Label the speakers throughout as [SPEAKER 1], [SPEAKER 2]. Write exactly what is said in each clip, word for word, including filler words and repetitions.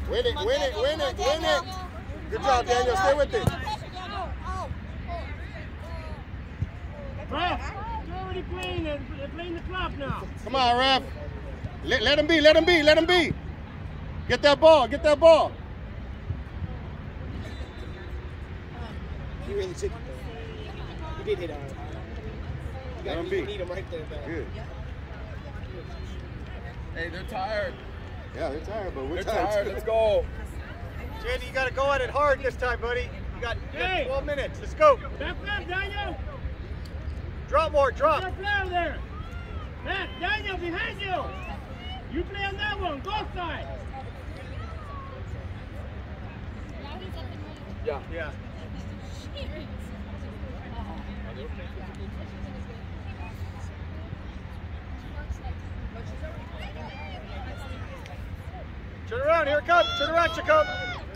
[SPEAKER 1] Win it, win it, win it, win it. Good job, Daniel. Stay with it.
[SPEAKER 2] Ref, you're already playing. They're playing the clock now.
[SPEAKER 1] Come on, ref. Let, let him be, let him be, let him be. Get that ball, get that ball.
[SPEAKER 3] He really took it though. He did hit on him. You got to need him right there, though.
[SPEAKER 1] Good.
[SPEAKER 4] Hey, they're tired.
[SPEAKER 1] Yeah, they're tired, but we're
[SPEAKER 4] they're
[SPEAKER 1] tired.
[SPEAKER 4] tired. Let's go.
[SPEAKER 3] Jandy, you got to go at it hard this time, buddy. You got, you got twelve minutes. Let's go.
[SPEAKER 2] Back left, Daniel.
[SPEAKER 3] Drop more, drop.
[SPEAKER 2] Back left there. Back, Daniel, behind you. You play on that one, go side.
[SPEAKER 4] Yeah.
[SPEAKER 3] Yeah. Turn around, here it comes. Turn around, Jacob.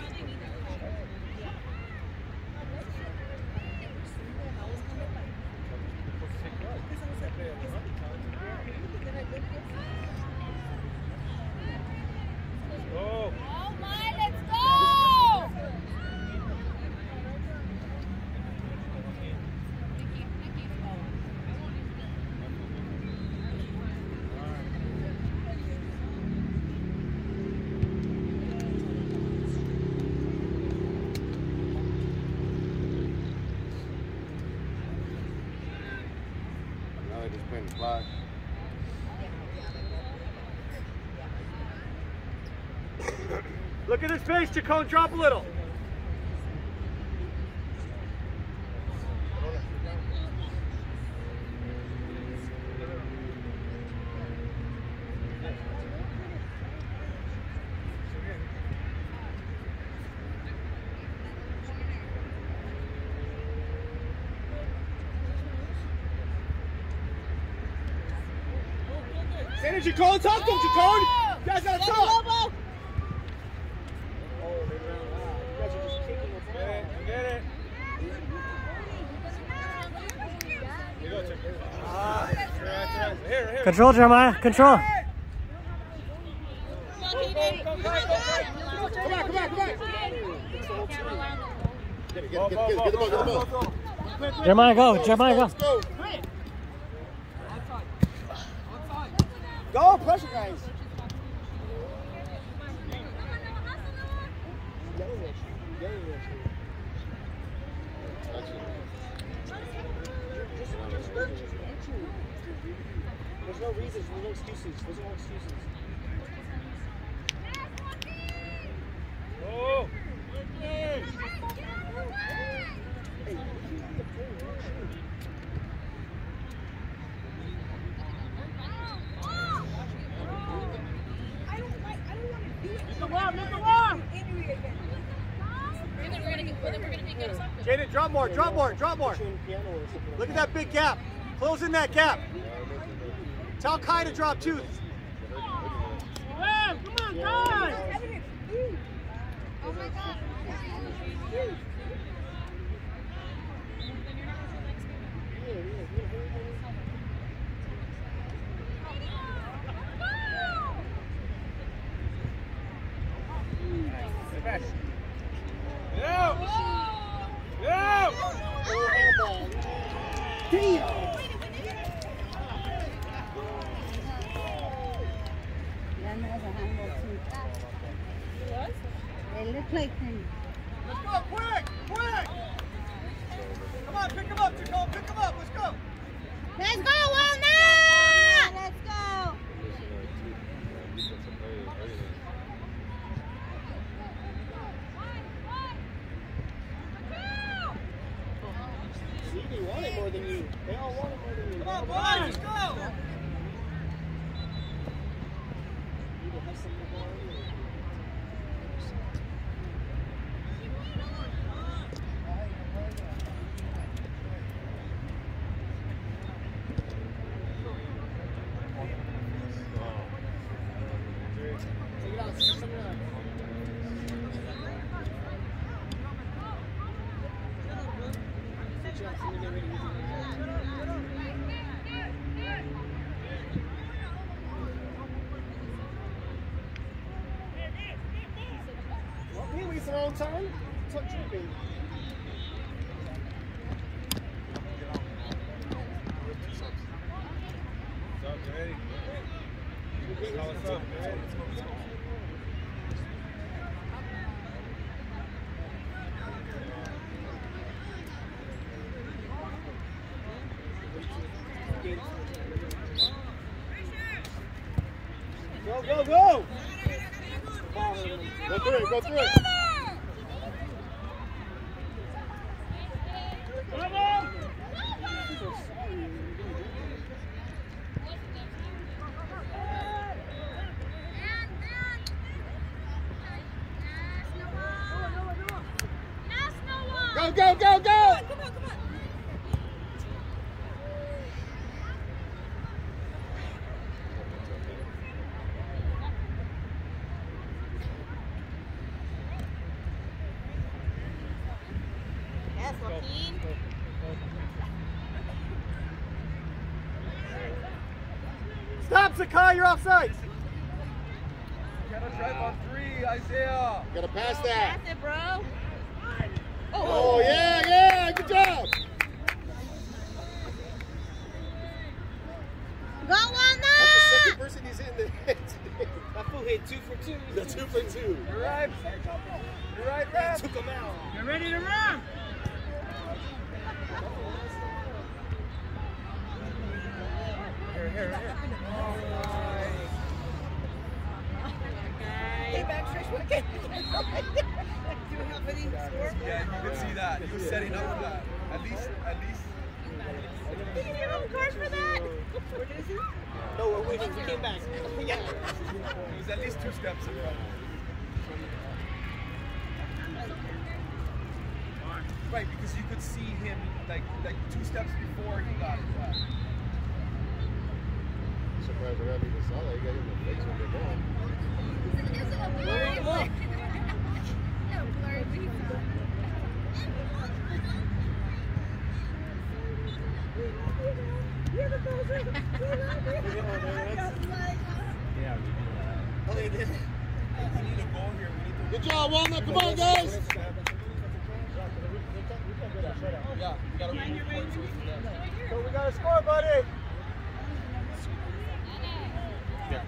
[SPEAKER 5] Oh my, let's go!
[SPEAKER 1] Now they're just playing the clock.
[SPEAKER 3] Look at his face, Chacon. Drop a little. Hey, Chacon, talk to him, Chacon. You guys gotta talk.
[SPEAKER 4] Get it. Here, here.
[SPEAKER 2] Control, Jeremiah, control.
[SPEAKER 3] Come on, come back, come back, come back.
[SPEAKER 1] Get it, get it, get it, get it, get the ball, get the ball.
[SPEAKER 2] Jeremiah, go, Jeremiah, go.
[SPEAKER 1] Let's go.
[SPEAKER 3] Go, pressure, guys. There's no reasons, there's no excuses. There's no excuses.
[SPEAKER 4] Oh.
[SPEAKER 3] Hey. Jaden, drop more, drop more, drop more. Look at that big gap. Close in that gap. Tell Kai to drop too.
[SPEAKER 2] Hey, come on, guys.
[SPEAKER 5] Oh my God.
[SPEAKER 4] Yeah. Yeah.
[SPEAKER 3] Damn.
[SPEAKER 6] It looks like him.
[SPEAKER 3] Let's go, quick, quick. Come on, pick him up, Jacob. Pick him up. Let's go.
[SPEAKER 6] Let's go, Walnut! Let's go.
[SPEAKER 3] They want it more than you. They all want it more than you. Come on, boys, let's go. You will have some more. it's their own turn. Touch you, baby.
[SPEAKER 4] What's up, Jay? What's up, man?
[SPEAKER 3] Go, go, go!
[SPEAKER 1] Go through it, go through it. Go, go, go, go!
[SPEAKER 3] Stop, Sakai, you're offside.
[SPEAKER 4] Gotta drive on three, Isaiah.
[SPEAKER 1] Gotta pass that.
[SPEAKER 6] Pass it, bro.
[SPEAKER 1] Oh, yeah, yeah, good job.
[SPEAKER 6] Go,
[SPEAKER 1] That's the
[SPEAKER 6] Walnut!
[SPEAKER 1] second person he's hitting the head today.
[SPEAKER 3] That fool hit two for two.
[SPEAKER 1] The two for two.
[SPEAKER 4] You're right. You're right, man.
[SPEAKER 3] Took him out.
[SPEAKER 2] Get ready to run.
[SPEAKER 4] Here, here, here.
[SPEAKER 6] Hey, back stretch, what again?
[SPEAKER 4] Yeah, you can see that. He was setting up for that. At least, at least.
[SPEAKER 6] Did you give him cards for that?
[SPEAKER 3] No, we're winning. We came back. Yeah.
[SPEAKER 4] He was at least two steps in front. Right, because you could see him like like two steps before he got it. Yeah.
[SPEAKER 1] Surprised I even saw that. You got him in the face with the ball.
[SPEAKER 4] Yeah.
[SPEAKER 3] Oh, they did.
[SPEAKER 4] We need a goal here. We need to.
[SPEAKER 1] Good job, Walnut. Come on, guys.
[SPEAKER 4] Yeah, we gotta move forward so we can get.
[SPEAKER 3] So we got to score, buddy.
[SPEAKER 4] Yeah.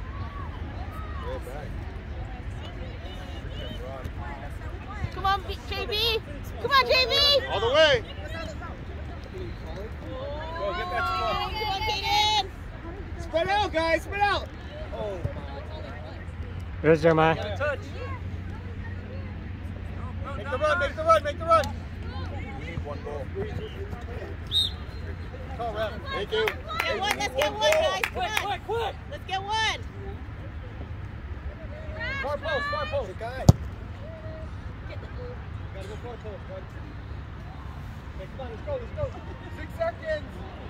[SPEAKER 6] Come on, B- J B. Come on, J B.
[SPEAKER 1] All the way.
[SPEAKER 4] Go get that ball.
[SPEAKER 6] Come on, Kaden.
[SPEAKER 3] Spread out, guys. Spread out. Oh,
[SPEAKER 7] There's Jeremiah.
[SPEAKER 3] got a touch. Make the run. Make the run. Make the run.
[SPEAKER 4] We need one goal.
[SPEAKER 3] Call ref.
[SPEAKER 1] Thank you.
[SPEAKER 6] Get one. Let's get one, guys. Come on.
[SPEAKER 3] Quick, quick.
[SPEAKER 6] Let's get one.
[SPEAKER 3] Far post. Far post. The guy. Gotta go far post, bud. Okay, come on. Let's go. Let's go.
[SPEAKER 4] Six seconds.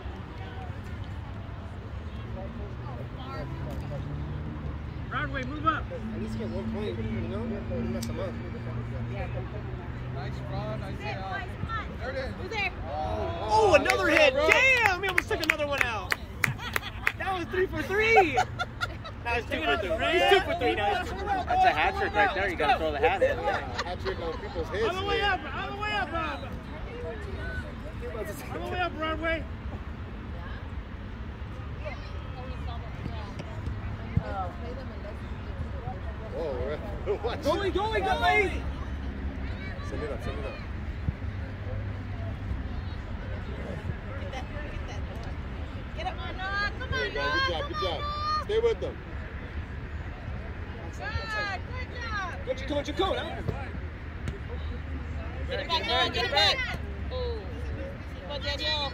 [SPEAKER 2] Broadway, move up.
[SPEAKER 3] At least get one point, you know? Don't mess them up.
[SPEAKER 4] Nice run, Isaiah. There it is.
[SPEAKER 6] Who's there?
[SPEAKER 3] Oh, another hit. Damn, he almost took another one out. That was three for three. That was two for three. He's two for three now.
[SPEAKER 7] That's a hat trick right there. You gotta throw the hat in.
[SPEAKER 1] Hat trick on people's heads.
[SPEAKER 2] All the way
[SPEAKER 1] man.
[SPEAKER 2] up. All the way up, Bob. All the way up, Broadway.
[SPEAKER 1] Whoa, watch
[SPEAKER 3] Goalie, goalie, goalie.
[SPEAKER 1] Send it up, send it up.
[SPEAKER 6] Get up, Noah. Come
[SPEAKER 1] There
[SPEAKER 6] on,
[SPEAKER 1] you go.
[SPEAKER 6] Noah.
[SPEAKER 1] Good job, good job. Stay with them.
[SPEAKER 6] Good, good job.
[SPEAKER 3] Get your coat, your coat, huh?
[SPEAKER 6] Get it back, Noah. Get it back. Oh. Come on, Daniel.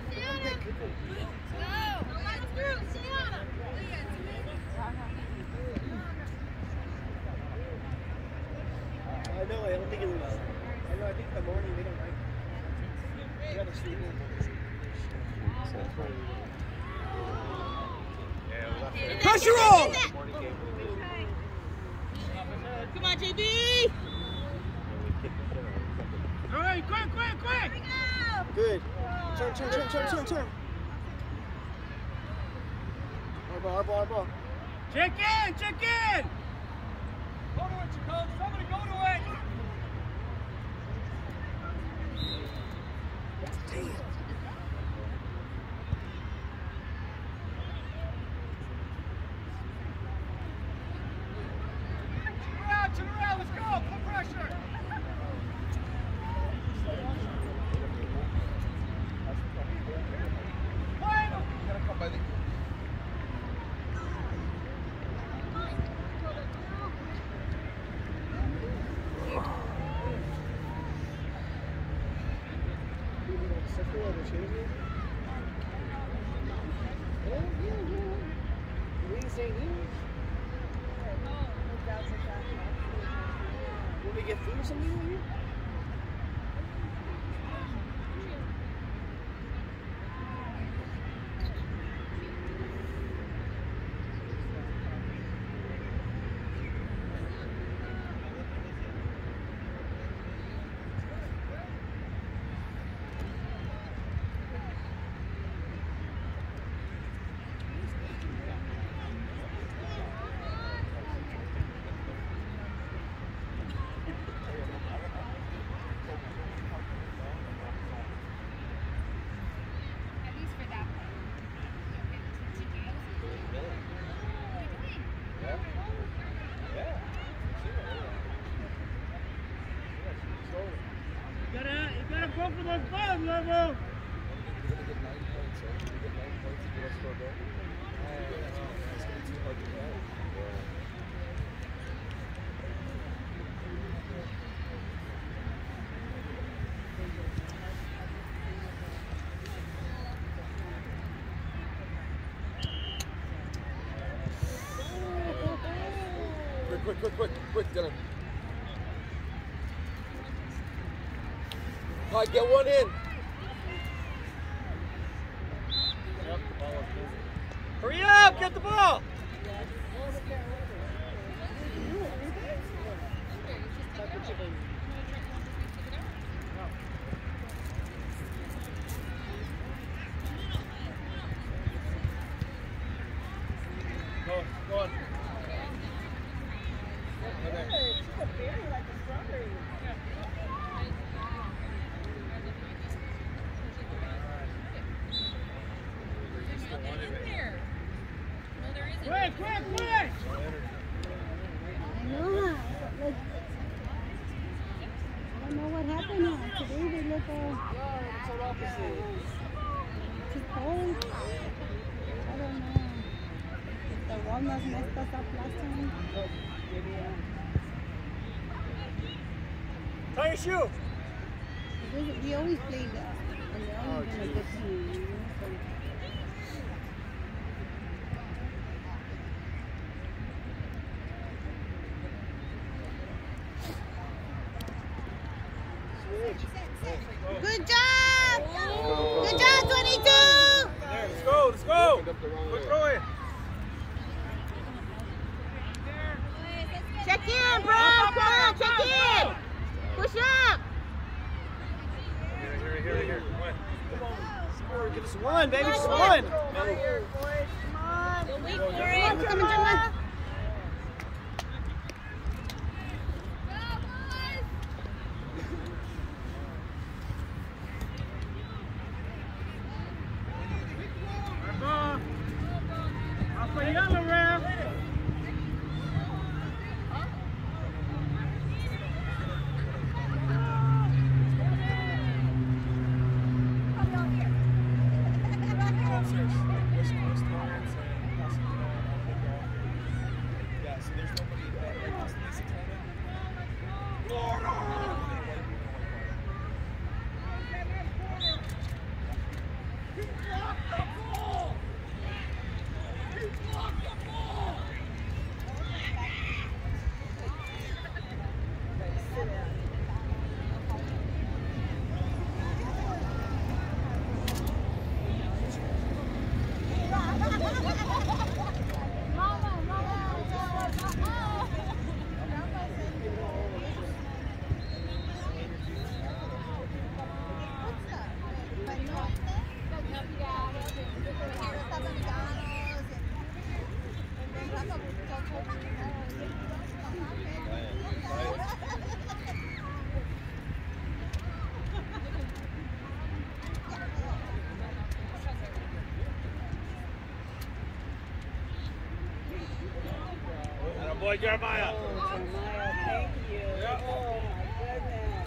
[SPEAKER 6] Go. Don't let him through. Stay on him.
[SPEAKER 3] I know, I don't think it was. I know, I think the morning they don't like it. You gotta sleep in. Pressure roll!
[SPEAKER 6] Come on, J B.
[SPEAKER 2] All right, quick, quick, quick.
[SPEAKER 3] Good. Turn, turn, turn, turn, turn, turn. Our ball, our ball, our ball.
[SPEAKER 2] Check in, check in.
[SPEAKER 4] Go to it, Jacob. Somebody go to it. Turn around, let's go, put pressure. Gotta come by the...
[SPEAKER 3] Will we get food or something over here?
[SPEAKER 2] You gotta, you gotta go for those balls, Lobo.
[SPEAKER 1] Quick, quick, quick, quick, quick, get him. All right, get one in.
[SPEAKER 3] Hurry up, get the ball.
[SPEAKER 4] Go, go on.
[SPEAKER 2] Quick, quick, quick!
[SPEAKER 5] I know. Like, I don't know what happened now. Today they look all too cold. I don't know. If the Walnut messed us up last time.
[SPEAKER 3] Tie your shoe.
[SPEAKER 5] We, we always play that. And they're always been a good team. You know? So, good job! Good job, twenty-two!
[SPEAKER 3] There, let's go, let's go. Quick throw it.
[SPEAKER 6] Check in, bro. Come on, check in. Push up.
[SPEAKER 3] Here, here, here, here. Come on. Score. Give us one, baby. Just one.
[SPEAKER 6] Come on. Go wait for it.
[SPEAKER 5] Come on, come on.
[SPEAKER 2] Off the yellow ref.
[SPEAKER 4] Yeah, so there's nobody that wants to miss a
[SPEAKER 3] boy, Jeremiah.
[SPEAKER 5] Oh, Jeremiah, thank you. Oh, my goodness.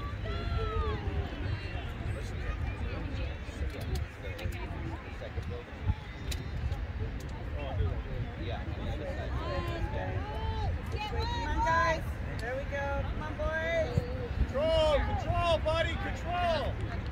[SPEAKER 5] Come on, guys. There we go. Come on, boys.
[SPEAKER 1] Control, control, buddy, control.